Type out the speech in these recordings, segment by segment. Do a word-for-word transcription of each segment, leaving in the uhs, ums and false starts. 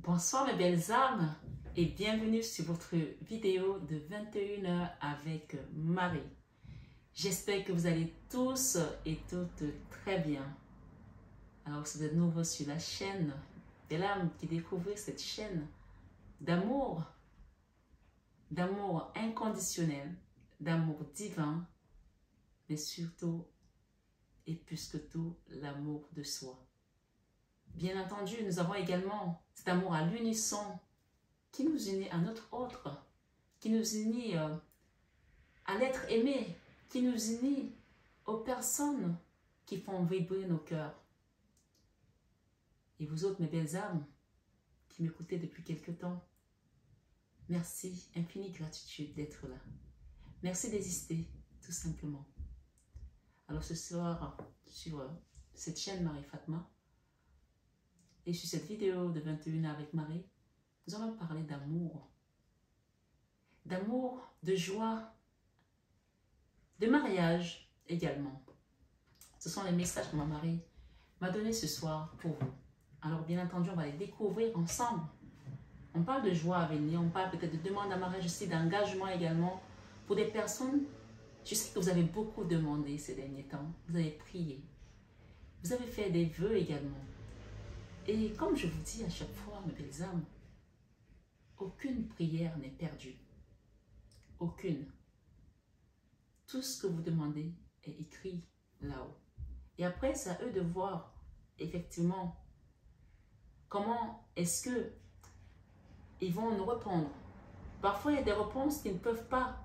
Bonsoir mes belles âmes et bienvenue sur votre vidéo de vingt et une heures avec Marie. J'espère que vous allez tous et toutes très bien. Alors si vous êtes nouveau sur la chaîne, belle âme qui découvre cette chaîne d'amour, d'amour inconditionnel, d'amour divin, mais surtout et plus que tout l'amour de soi. Bien entendu, nous avons également cet amour à l'unisson qui nous unit à notre autre, qui nous unit euh, à l'être aimé, qui nous unit aux personnes qui font vibrer nos cœurs. Et vous autres, mes belles âmes, qui m'écoutez depuis quelque temps, merci, infinie gratitude d'être là. Merci d'exister, tout simplement. Alors ce soir, sur euh, cette chaîne Marie Fatma, et sur cette vidéo de vingt et une heures avec Marie, nous allons parler d'amour. D'amour, de joie, de mariage également. Ce sont les messages que ma Marie m'a donnés ce soir pour vous. Alors bien entendu, on va les découvrir ensemble. On parle de joie à venir, on parle peut-être de demande à mariage aussi, d'engagement également. Pour des personnes, je sais que vous avez beaucoup demandé ces derniers temps. Vous avez prié. Vous avez fait des vœux également. Et comme je vous dis à chaque fois, mes belles âmes, aucune prière n'est perdue. Aucune. Tout ce que vous demandez est écrit là-haut. Et après, c'est à eux de voir, effectivement, comment est-ce que ils vont nous répondre. Parfois, il y a des réponses qui ne peuvent pas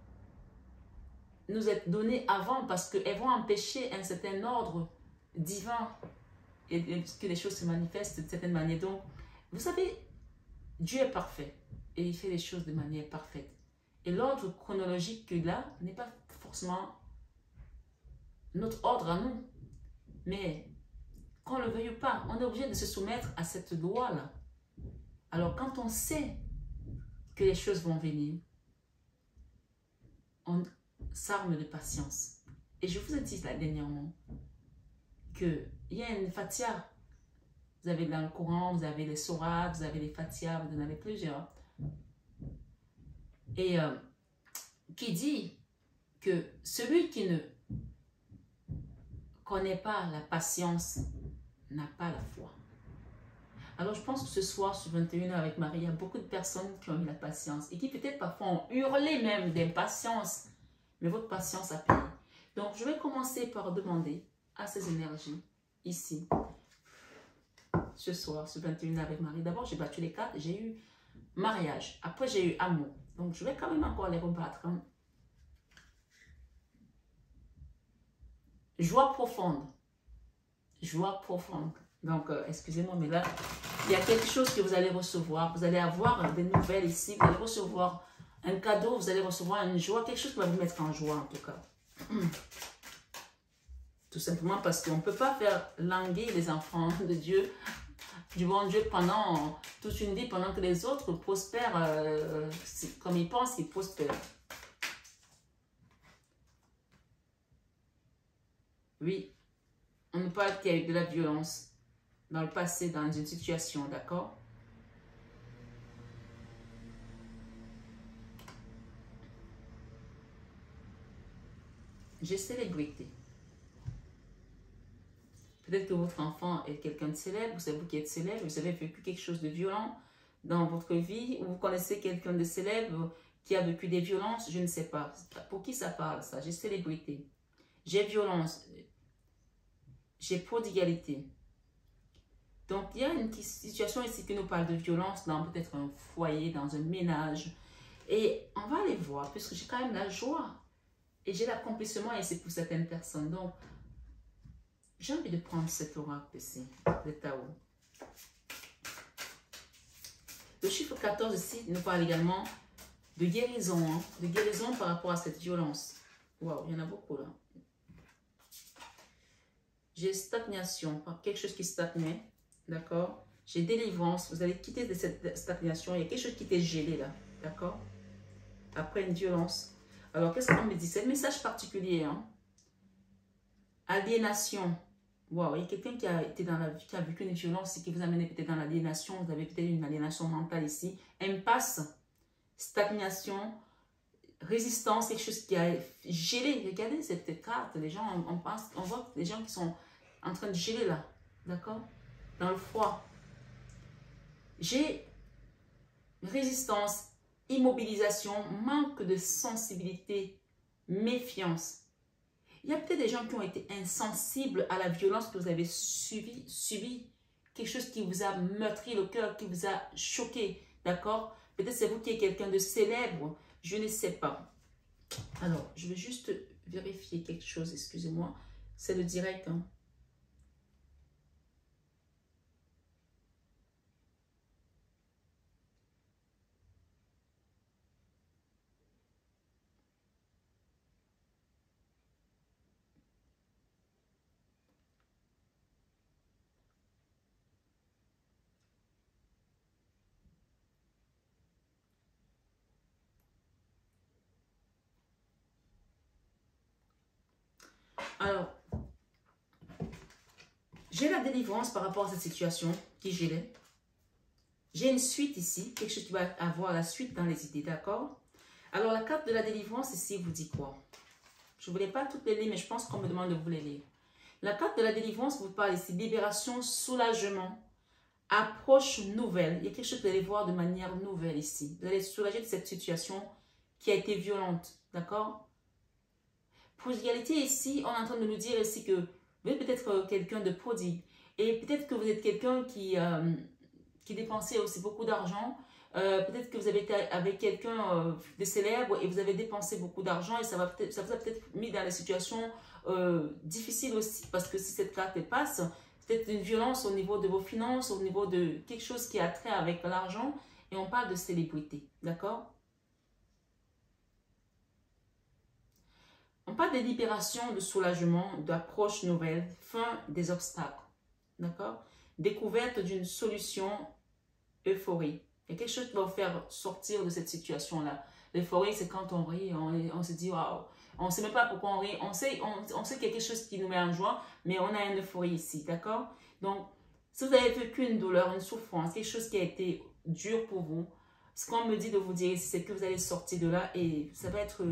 nous être données avant parce qu'elles vont empêcher un certain ordre divin et que les choses se manifestent de certaine manière. Donc, vous savez, Dieu est parfait et il fait les choses de manière parfaite. Et l'ordre chronologique qu'il a n'est pas forcément notre ordre à nous. Mais, qu'on ne le veuille pas, on est obligé de se soumettre à cette loi-là. Alors, quand on sait que les choses vont venir, on s'arme de patience. Et je vous ai dit là dernièrement qu'il y a une fatia. Vous avez dans le Coran, vous avez les sourates, vous avez les fatias, vous en avez plusieurs. Et euh, qui dit que celui qui ne connaît pas la patience n'a pas la foi. Alors je pense que ce soir, sur vingt et une heures avec Marie, il y a beaucoup de personnes qui ont eu la patience et qui peut-être parfois ont hurlé même d'impatience. Mais votre patience a payé. Donc je vais commencer par demander à ces énergies ici, ce soir, sur vingt et une heures avec Marie. D'abord, j'ai battu les cartes, j'ai eu mariage. Après, j'ai eu amour. Donc, je vais quand même encore les rebattre. Hein. Joie profonde. Joie profonde. Donc, euh, excusez-moi, mais là, il y a quelque chose que vous allez recevoir. Vous allez avoir des nouvelles ici. Vous allez recevoir un cadeau. Vous allez recevoir une joie. Quelque chose qui va vous mettre en joie, en tout cas. Tout simplement parce qu'on ne peut pas faire languir les enfants de Dieu, du bon Dieu, pendant toute une vie, pendant que les autres prospèrent euh, comme ils pensent qu'ils prospèrent. Oui, on nous parle qu'il y a eu de la violence dans le passé, dans une situation, d'accord? J'ai célébrité. Peut-être que votre enfant est quelqu'un de célèbre, c'est vous qui êtes célèbre, vous avez vécu quelque chose de violent dans votre vie, ou vous connaissez quelqu'un de célèbre qui a vécu des violences, je ne sais pas. Pour qui ça parle, ça? J'ai célébrité, j'ai violence, j'ai prodigalité. Donc, il y a une situation ici qui nous parle de violence dans peut-être un foyer, dans un ménage. Et on va aller voir, puisque j'ai quand même la joie et j'ai l'accomplissement et c'est pour certaines personnes. Donc, j'ai envie de prendre cet oracle ici, le Tao. Le chiffre quatorze ici nous parle également de guérison, hein, de guérison par rapport à cette violence. Waouh, il y en a beaucoup là. J'ai stagnation, quelque chose qui stagnait, d'accord? J'ai délivrance, vous allez quitter de cette stagnation, il y a quelque chose qui était gelé là, d'accord? Après une violence. Alors, qu'est-ce qu'on me dit? C'est un message particulier, hein? Aliénation. Wow, il y a quelqu'un qui a été dans la vie, qui a vécu une violence et qui vous a mené peut-être dans l'aliénation. Vous avez peut-être une aliénation mentale ici. Impasse, stagnation, résistance, quelque chose qui a gelé. Regardez cette carte. Les gens, on, on pense, on voit des gens qui sont en train de geler là. D'accord? Dans le froid. J'ai résistance, immobilisation, manque de sensibilité, méfiance. Il y a peut-être des gens qui ont été insensibles à la violence que vous avez subi, subi. Quelque chose qui vous a meurtri le cœur, qui vous a choqué. D'accord? Peut-être c'est vous qui êtes quelqu'un de célèbre. Je ne sais pas. Alors, je vais juste vérifier quelque chose. Excusez-moi. C'est le direct. Hein. Alors, j'ai la délivrance par rapport à cette situation qui gélait. J'ai une suite ici, quelque chose qui va avoir la suite dans les idées, d'accord? Alors, la carte de la délivrance ici vous dit quoi? Je ne voulais pas toutes les lire, mais je pense qu'on me demande de vous les lire. La carte de la délivrance vous parle ici, libération, soulagement, approche nouvelle. Il y a quelque chose que vous allez voir de manière nouvelle ici. Vous allez être soulagé de cette situation qui a été violente, d'accord? Pour l'égalité ici, on est en train de nous dire ici que vous êtes peut-être quelqu'un de prodigue. Et peut-être que vous êtes quelqu'un qui, euh, qui dépensait aussi beaucoup d'argent. Euh, peut-être que vous avez été avec quelqu'un euh, de célèbre et vous avez dépensé beaucoup d'argent. Et ça, va peut-être, ça vous a peut-être mis dans des situations euh, difficiles aussi. Parce que si cette carte passe, peut-être une violence au niveau de vos finances, au niveau de quelque chose qui a trait avec l'argent. Et on parle de célébrité. D'accord? On parle de libération, de soulagement, d'approche nouvelle, fin des obstacles. D'accord? Découverte d'une solution, euphorie. Il y a quelque chose qui va vous faire sortir de cette situation-là. L'euphorie, c'est quand on rit, on, on se dit, waouh, on ne sait même pas pourquoi on rit. On sait, on, on sait qu'il y a quelque chose qui nous met en joie, mais on a une euphorie ici. D'accord? Donc, si vous avez vécu une douleur, une souffrance, quelque chose qui a été dur pour vous, ce qu'on me dit de vous dire, c'est que vous allez sortir de là et ça va être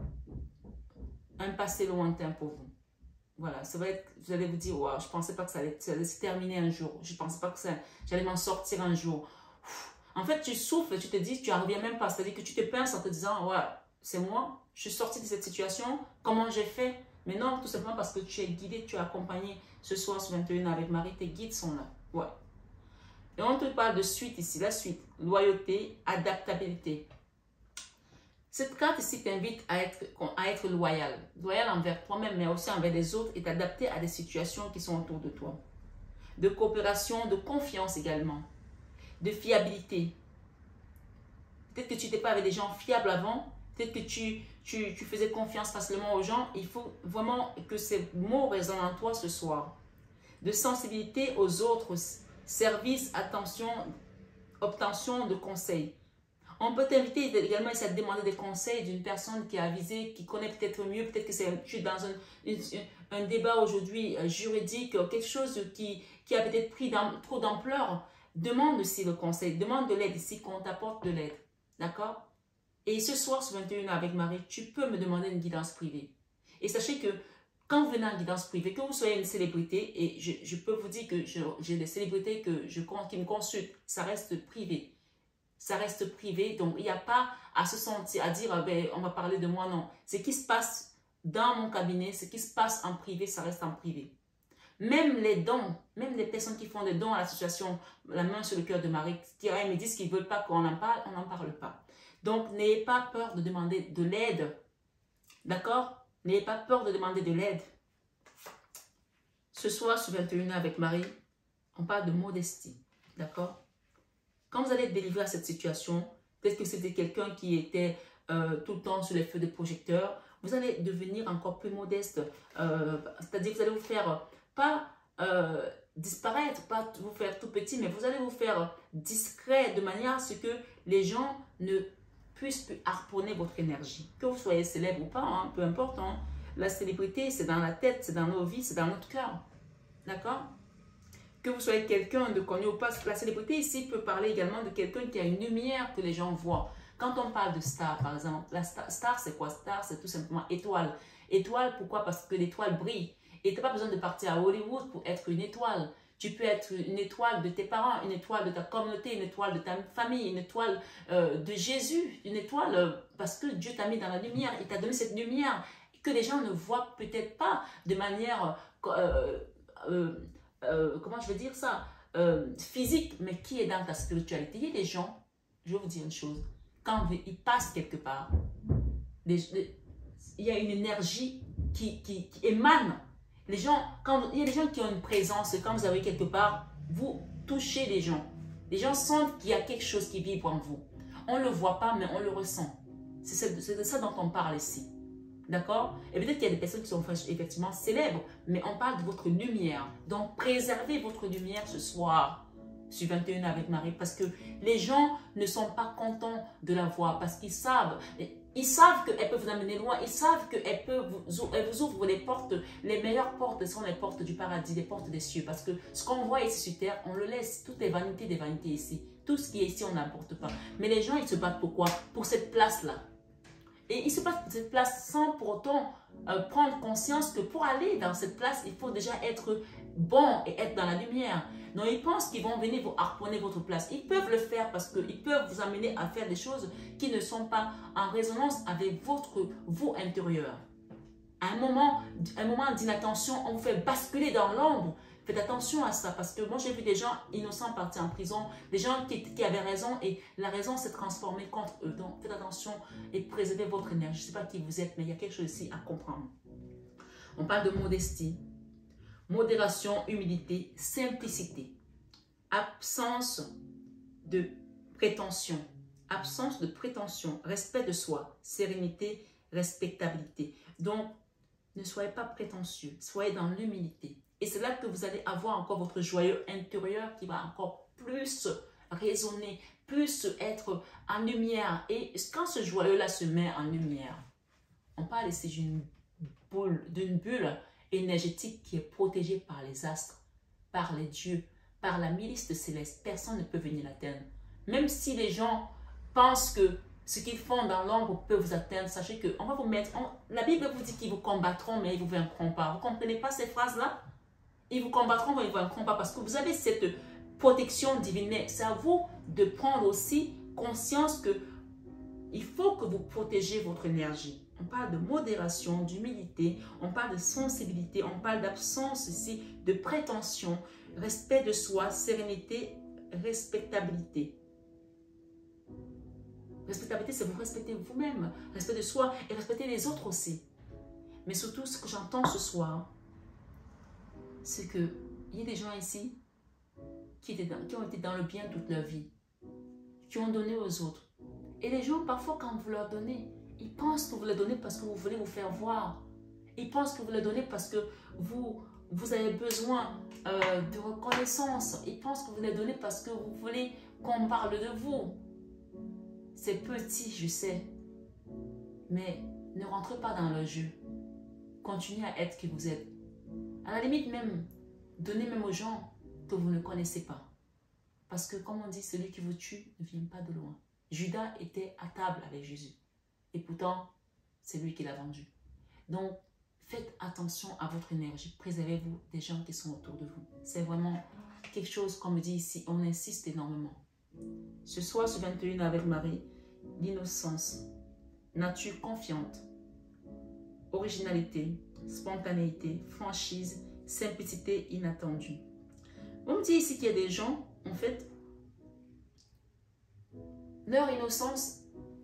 un passé lointain pour vous. Voilà, ça va être, vous allez vous dire, wow, je ne pensais pas que ça allait, ça allait se terminer un jour. Je ne pensais pas que j'allais m'en sortir un jour. En fait, tu souffles, tu te dis, tu n'en reviens même pas. C'est-à-dire que tu te pinces en te disant, ouais, c'est moi, je suis sortie de cette situation, comment j'ai fait? Mais non, tout simplement parce que tu es guidé, tu es accompagné. Ce soir, sur vingt et une avec Marie, tes guides sont là. Ouais. Et on te parle de suite ici, la suite. Loyauté, adaptabilité. Cette carte ici t'invite à être, à être loyal. Loyal envers toi-même, mais aussi envers les autres et t'adapter à des situations qui sont autour de toi. De coopération, de confiance également. De fiabilité. Peut-être que tu n'étais pas avec des gens fiables avant. Peut-être que tu, tu, tu faisais confiance facilement aux gens. Il faut vraiment que ces mots résonnent en toi ce soir. De sensibilité aux autres. Service, attention, obtention de conseils. On peut t'inviter également à demander des conseils d'une personne qui est avisée, qui connaît peut-être mieux. Peut-être que c'est tu es dans un, une, un débat aujourd'hui juridique, quelque chose qui, qui a peut-être pris trop d'ampleur. Demande aussi le conseil, demande de l'aide ici, qu'on t'apporte de l'aide. D'accord? Et ce soir, sur vingt et une avec Marie, tu peux me demander une guidance privée. Et sachez que quand vous venez en guidance privée, que vous soyez une célébrité, et je, je peux vous dire que j'ai des célébrités que je, qui me consultent, ça reste privé. Ça reste privé, donc il n'y a pas à se sentir, à dire, ah ben, on va parler de moi, non. Ce qui se passe dans mon cabinet, ce qui se passe en privé, ça reste en privé. Même les dons, même les personnes qui font des dons à l'association La Main sur le Cœur de Marie, qui me disent qu'ils ne veulent pas qu'on en parle, on n'en parle pas. Donc, n'ayez pas peur de demander de l'aide. D'accord? N'ayez pas peur de demander de l'aide. Ce soir, sur vingt et une avec Marie, on parle de modestie. D'accord? Quand vous allez être délivré à cette situation, peut-être que c'était quelqu'un qui était euh, tout le temps sur les feux de projecteur, vous allez devenir encore plus modeste. Euh, C'est-à-dire que vous allez vous faire, pas euh, disparaître, pas vous faire tout petit, mais vous allez vous faire discret de manière à ce que les gens ne puissent plus harponner votre énergie. Que vous soyez célèbre ou pas, hein, peu importe. Hein. La célébrité, c'est dans la tête, c'est dans nos vies, c'est dans notre cœur. D'accord? Que vous soyez quelqu'un de connu ou pas, la célébrité ici peut parler également de quelqu'un qui a une lumière que les gens voient. Quand on parle de star, par exemple, la star, star c'est quoi? Star, c'est tout simplement étoile. Étoile, pourquoi? Parce que l'étoile brille. Et tu n'as pas besoin de partir à Hollywood pour être une étoile. Tu peux être une étoile de tes parents, une étoile de ta communauté, une étoile de ta famille, une étoile euh, de Jésus, une étoile euh, parce que Dieu t'a mis dans la lumière. Il t'a donné cette lumière que les gens ne voient peut-être pas de manière... Euh, euh, euh, comment je veux dire ça? Euh, physique, mais qui est dans ta spiritualité. Il y a des gens, je vais vous dire une chose, quand ils passent quelque part, les, les, il y a une énergie qui, qui, qui émane. Les gens, quand, il y a des gens qui ont une présence, quand vous arrivez quelque part, vous touchez les gens. Les gens sentent qu'il y a quelque chose qui vibre en vous. On ne le voit pas, mais on le ressent. C'est de ça dont on parle ici. D'accord? Et peut-être qu'il y a des personnes qui sont effectivement célèbres, mais on parle de votre lumière. Donc, préservez votre lumière ce soir, sur vingt et un avec Marie, parce que les gens ne sont pas contents de la voir, parce qu'ils savent, ils savent qu'elle peut vous amener loin, ils savent qu'elle peut vous, elle vous ouvre les portes, les meilleures portes sont les portes du paradis, les portes des cieux, parce que ce qu'on voit ici sur terre, on le laisse, tout est vanité des vanités ici. Tout ce qui est ici, on n'importe pas. Mais les gens, ils se battent pourquoi? Pour cette place-là. Et ils se battent pour cette place sans pour autant euh, prendre conscience que pour aller dans cette place, il faut déjà être bon et être dans la lumière. Donc, ils pensent qu'ils vont venir vous harponner votre place. Ils peuvent le faire parce qu'ils peuvent vous amener à faire des choses qui ne sont pas en résonance avec votre vous intérieur. À un moment, un moment d'inattention, on vous fait basculer dans l'ombre. Faites attention à ça parce que moi j'ai vu des gens innocents partir en prison, des gens qui, qui avaient raison et la raison s'est transformée contre eux. Donc faites attention et préservez votre énergie. Je ne sais pas qui vous êtes, mais il y a quelque chose ici à comprendre. On parle de modestie, modération, humilité, simplicité, absence de prétention, absence de prétention, respect de soi, sérénité, respectabilité. Donc, ne soyez pas prétentieux, soyez dans l'humilité. Et c'est là que vous allez avoir encore votre joyeux intérieur qui va encore plus résonner, plus être en lumière. Et quand ce joyeux-là se met en lumière, on parle ici d'une boule, d'une bulle énergétique qui est protégée par les astres, par les dieux, par la milice céleste. Personne ne peut venir l'atteindre. Même si les gens pensent que ce qu'ils font dans l'ombre peut vous atteindre, sachez que on va vous mettre... On, la Bible vous dit qu'ils vous combattront, mais ils ne vous vaincront pas. Vous ne comprenez pas ces phrases-là? Ils vous combattront, mais ils ne vous vaincront pas parce que vous avez cette protection divine. C'est à vous de prendre aussi conscience que il faut que vous protégez votre énergie. On parle de modération, d'humilité, on parle de sensibilité, on parle d'absence ici, de prétention, respect de soi, sérénité, respectabilité. Respectabilité, c'est vous respecter vous-même, respect de soi et respecter les autres aussi. Mais surtout, ce que j'entends ce soir, c'est qu'il y a des gens ici qui, étaient dans, qui ont été dans le bien toute leur vie, qui ont donné aux autres. Et les gens, parfois, quand vous leur donnez, ils pensent que vous leur donnez parce que vous voulez vous faire voir. Ils pensent que vous leur donnez parce que vous, vous avez besoin euh, de reconnaissance. Ils pensent que vous leur donnez parce que vous voulez qu'on parle de vous. C'est petit, je sais. Mais ne rentrez pas dans le jeu. Continuez à être qui vous êtes. À la limite même, donnez même aux gens que vous ne connaissez pas. Parce que comme on dit, celui qui vous tue ne vient pas de loin. Judas était à table avec Jésus. Et pourtant, c'est lui qui l'a vendu. Donc, faites attention à votre énergie. Préservez-vous des gens qui sont autour de vous. C'est vraiment quelque chose, comme on dit ici, on insiste énormément. Ce soir, ce vingt et un avec Marie, l'innocence, nature confiante, originalité, spontanéité, franchise, simplicité inattendue. On me dit ici qu'il y a des gens, en fait, leur innocence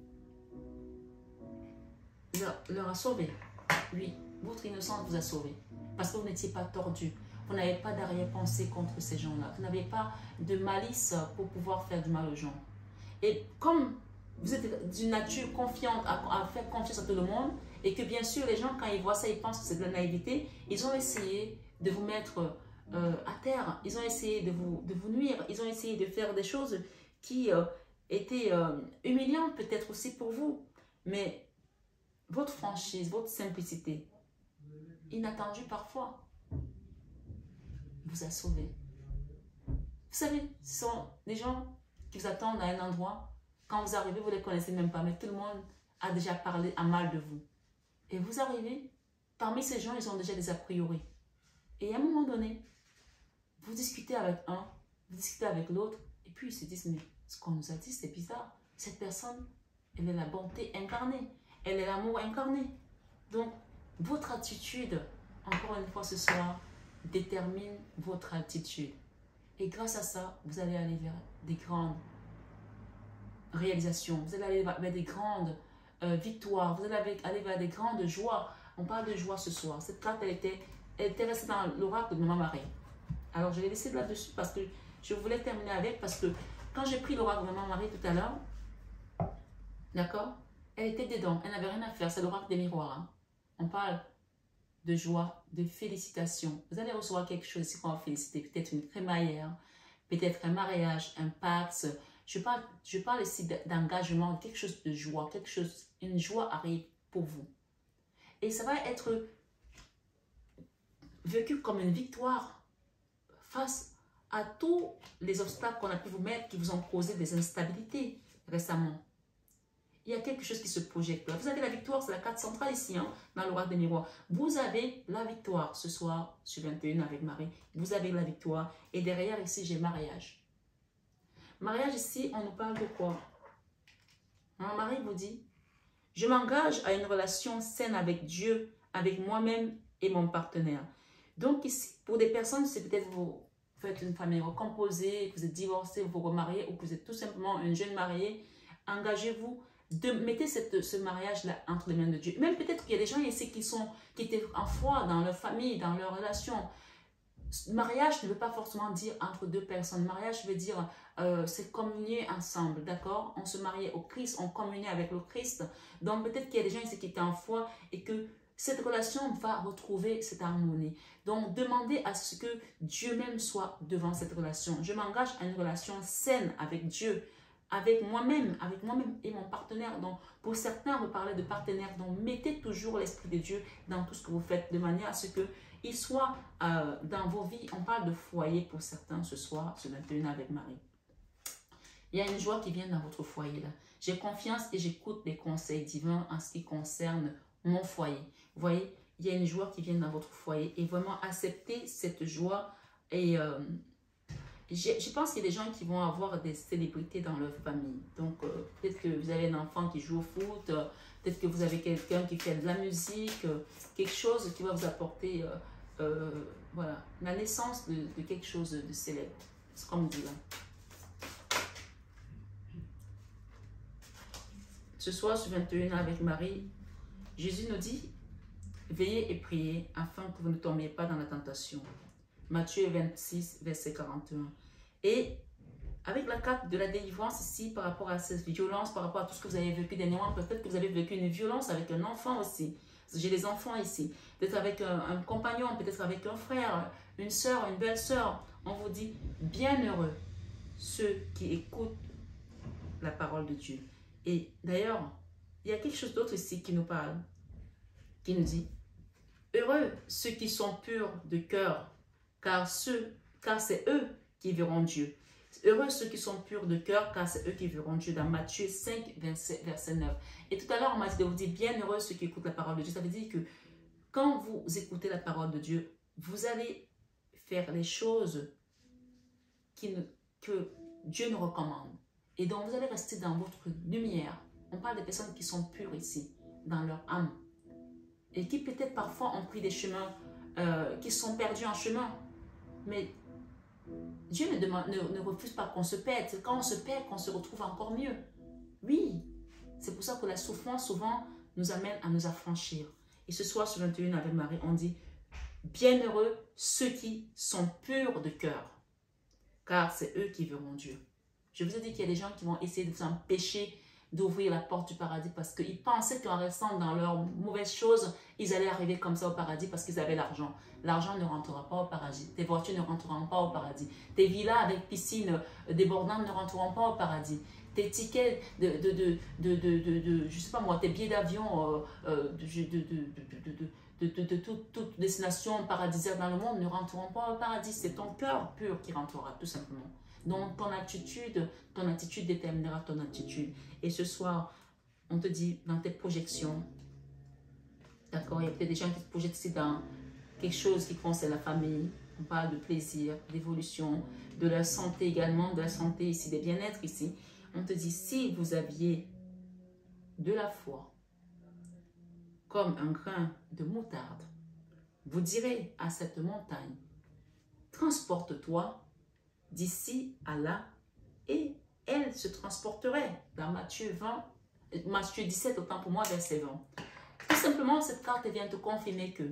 leur, leur a sauvé. Oui, votre innocence vous a sauvé. Parce que vous n'étiez pas tordu. Vous n'avez pas d'arrière-pensée contre ces gens-là. Vous n'avez pas de malice pour pouvoir faire du mal aux gens. Et comme vous êtes d'une nature confiante à, à faire confiance à tout le monde, et que bien sûr, les gens, quand ils voient ça, ils pensent que c'est de la naïveté, ils ont essayé de vous mettre euh, à terre. Ils ont essayé de vous, de vous nuire. Ils ont essayé de faire des choses qui euh, étaient euh, humiliantes peut-être aussi pour vous. Mais votre franchise, votre simplicité, inattendue parfois, vous a sauvé. Vous savez, ce sont des gens qui vous attendent à un endroit. Quand vous arrivez, vous ne les connaissez même pas, mais tout le monde a déjà parlé à mal de vous. Et vous arrivez, parmi ces gens, ils ont déjà des a priori. Et à un moment donné, vous discutez avec un, vous discutez avec l'autre, et puis ils se disent, mais ce qu'on nous a dit, c'est bizarre. Cette personne, elle est la bonté incarnée. Elle est l'amour incarné. Donc, votre attitude, encore une fois ce soir, détermine votre attitude. Et grâce à ça, vous allez aller vers des grandes réalisations. Vous allez aller vers des grandes euh, victoires. Vous allez aller vers des grandes joies. On parle de joie ce soir. Cette carte, elle était, elle était restée dans l'oracle de Maman Marie. Alors, je l'ai laissé là-dessus parce que je voulais terminer avec. Parce que quand j'ai pris l'oracle de Maman Marie tout à l'heure, d'accord, elle était dedans. Elle n'avait rien à faire. C'est l'oracle des miroirs. Hein. On parle de joie, de félicitations. Vous allez recevoir quelque chose si on va féliciter. Peut-être une crémaillère, peut-être un mariage, un pax. Je parle, je parle ici d'engagement, quelque chose de joie, quelque chose, une joie arrive pour vous. Et ça va être vécu comme une victoire face à tous les obstacles qu'on a pu vous mettre, qui vous ont causé des instabilités récemment. Il y a quelque chose qui se projette là. Vous avez la victoire, c'est la carte centrale ici, hein, dans l'oracle des miroirs. Vous avez la victoire ce soir sur vingt et un avec Marie. Vous avez la victoire. Et derrière ici, j'ai mariage. Mariage ici, on nous parle de quoi? Marie vous dit, je m'engage à une relation saine avec Dieu, avec moi-même et mon partenaire. Donc ici, pour des personnes, c'est peut-être vous faites une famille recomposée, que vous êtes divorcé, vous vous remariez, ou que vous êtes tout simplement une jeune mariée. Engagez-vous. De, mettez cette, ce mariage-là entre les mains de Dieu. Même peut-être qu'il y a des gens ici qui, sont, qui étaient en foi dans leur famille, dans leur relation. Mariage ne veut pas forcément dire entre deux personnes. Mariage veut dire, euh, c'est communier ensemble, d'accord? On se mariait au Christ, on communiait avec le Christ. Donc peut-être qu'il y a des gens ici qui étaient en foi et que cette relation va retrouver cette harmonie. Donc demandez à ce que Dieu même soit devant cette relation. Je m'engage à une relation saine avec Dieu, avec moi-même, avec moi-même et mon partenaire. Donc, pour certains, vous parlez de partenaire. Donc, mettez toujours l'Esprit de Dieu dans tout ce que vous faites, de manière à ce qu'il soit euh, dans vos vies. On parle de foyer pour certains ce soir, ce vingt et un avec Marie. Il y a une joie qui vient dans votre foyer là. J'ai confiance et j'écoute les conseils divins en ce qui concerne mon foyer. Vous voyez, il y a une joie qui vient dans votre foyer et vraiment accepter cette joie et... Euh, Je pense qu'il y a des gens qui vont avoir des célébrités dans leur famille. Donc, euh, peut-être que vous avez un enfant qui joue au foot, euh, peut-être que vous avez quelqu'un qui fait de la musique, euh, quelque chose qui va vous apporter euh, euh, voilà, la naissance de, de quelque chose de célèbre. C'est comme dit là. Ce soir, sur vingt et un avec Marie, Jésus nous dit, veillez et priez afin que vous ne tombiez pas dans la tentation. Matthieu vingt-six, verset quarante et un. Et avec la carte de la délivrance ici, par rapport à cette violence, par rapport à tout ce que vous avez vécu dernièrement, peut-être que vous avez vécu une violence avec un enfant aussi. J'ai des enfants ici. Peut-être avec un, un compagnon, peut-être avec un frère, une soeur, une belle-sœur. On vous dit, bienheureux ceux qui écoutent la parole de Dieu. Et d'ailleurs, il y a quelque chose d'autre ici qui nous parle, qui nous dit, heureux ceux qui sont purs de cœur, car, ceux, car c'est eux qui verront Dieu. Heureux ceux qui sont purs de cœur, car c'est eux qui verront Dieu, dans Matthieu cinq, verset, verset neuf. Et tout à l'heure, on m'a dit de vous dire, bien heureux ceux qui écoutent la parole de Dieu. Ça veut dire que quand vous écoutez la parole de Dieu, vous allez faire les choses qui ne, que Dieu nous recommande. Et donc, vous allez rester dans votre lumière. On parle des personnes qui sont pures ici, dans leur âme. Et qui peut-être parfois ont pris des chemins, euh, qui sont perdus en chemin. Mais Dieu ne, demande, ne, ne refuse pas qu'on se perde. C'est quand on se perd qu'on se retrouve encore mieux. Oui, c'est pour ça que la souffrance souvent nous amène à nous affranchir. Et ce soir sur vingt et un avec Marie, on dit bienheureux ceux qui sont purs de cœur, car c'est eux qui verront Dieu. Je vous ai dit qu'il y a des gens qui vont essayer de vous empêcher d'ouvrir la porte du paradis parce qu'ils pensaient qu'en restant dans leurs mauvaises choses, ils allaient arriver comme ça au paradis parce qu'ils avaient l'argent. L'argent ne rentrera pas au paradis. Tes voitures ne rentreront pas au paradis. Tes villas avec piscine débordante ne rentreront pas au paradis. Tes tickets de, de, de, de, de, de, de je sais pas moi, tes billets d'avion, euh, de, de, de, de, de, de, de, de, de toute, toute destination paradisiaque dans le monde ne rentreront pas au paradis. C'est ton cœur pur qui rentrera, tout simplement. Donc, ton attitude, ton attitude déterminera ton attitude. Et ce soir, on te dit, dans tes projections, d'accord, il y a peut-être des gens qui se projettent ici dans quelque chose qui concerne la famille. On parle de plaisir, d'évolution, de la santé également, de la santé ici, des bien-être ici. On te dit, si vous aviez de la foi, comme un grain de moutarde, vous direz à cette montagne, transporte-toi d'ici à là, et elle se transporterait. Dans Matthieu vingt, Matthieu dix-sept, autant pour moi, verset vingt. Tout simplement, cette carte vient te confirmer que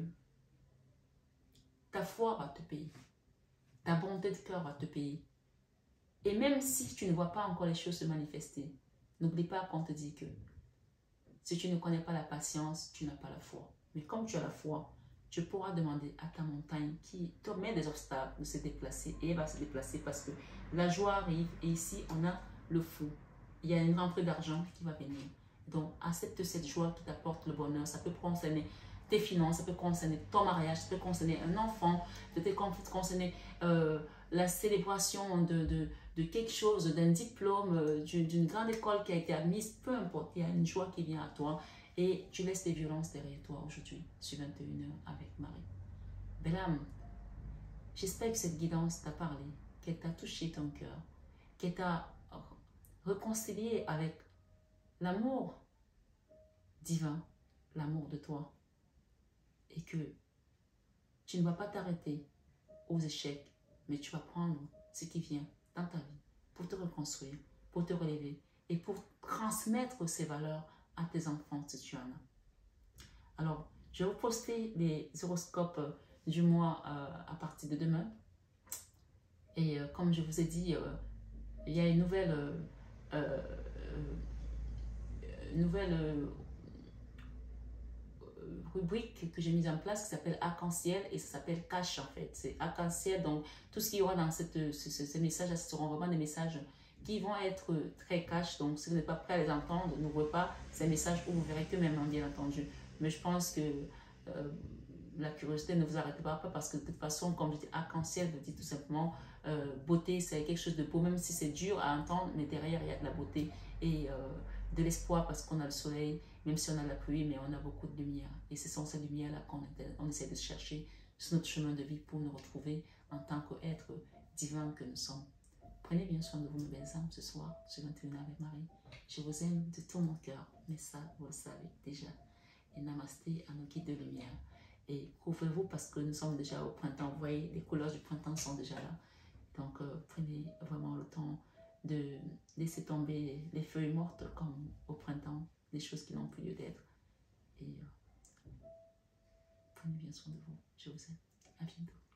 ta foi va te payer. Ta bonté de cœur va te payer. Et même si tu ne vois pas encore les choses se manifester, n'oublie pas qu'on te dit que si tu ne connais pas la patience, tu n'as pas la foi. Mais comme tu as la foi, tu pourras demander à ta montagne qui te met des obstacles de se déplacer. Et elle va se déplacer parce que la joie arrive. Et ici, on a le fou. Il y a une rentrée d'argent qui va venir. Donc, accepte cette joie qui t'apporte le bonheur. Ça peut concerner tes finances, ça peut concerner ton mariage, ça peut concerner un enfant, ça peut concerner euh, la célébration de, de, de quelque chose, d'un diplôme, d'une grande école qui a été admise. Peu importe, il y a une joie qui vient à toi. Et tu laisses les violences derrière toi aujourd'hui, sur vingt et une heures avec Marie. Belle âme, j'espère que cette guidance t'a parlé, qu'elle t'a touché ton cœur, qu'elle t'a réconcilié avec l'amour divin, l'amour de toi. Et que tu ne vas pas t'arrêter aux échecs, mais tu vas prendre ce qui vient dans ta vie pour te reconstruire, pour te relever et pour transmettre ces valeurs à tes enfants si tu en as. Alors, je vais vous poster les horoscopes du mois euh, à partir de demain. Et euh, comme je vous ai dit, euh, il y a une nouvelle, euh, euh, une nouvelle euh, rubrique que j'ai mise en place qui s'appelle Arc-en-Ciel et ça s'appelle Cash en fait. C'est Arc-en-Ciel, donc tout ce qu'il y aura dans cette, ce, ce, ces messages, ce seront vraiment des messages qui vont être très cash. Donc si vous n'êtes pas prêt à les entendre, n'ouvrez pas ces messages où vous verrez que même bien entendu. Mais je pense que euh, la curiosité ne vous arrêtera pas parce que de toute façon, comme je dis, Arc-en-Ciel veut dire tout simplement euh, beauté, c'est quelque chose de beau, même si c'est dur à entendre, mais derrière il y a de la beauté et euh, de l'espoir parce qu'on a le soleil, même si on a la pluie, mais on a beaucoup de lumière. Et ce sont ces lumières-là qu'on on essaie de chercher sur notre chemin de vie pour nous retrouver en tant qu'être divin que nous sommes. Prenez bien soin de vous, mes belles âmes, ce soir, sur vingt et une heures avec Marie. Je vous aime de tout mon cœur, mais ça, vous le savez déjà. Et namasté à nos guides de lumière. Et couvrez-vous parce que nous sommes déjà au printemps. Vous voyez, les couleurs du printemps sont déjà là. Donc, euh, prenez vraiment le temps de laisser tomber les feuilles mortes comme au printemps, les choses qui n'ont plus lieu d'être. Et euh, prenez bien soin de vous. Je vous aime. À bientôt.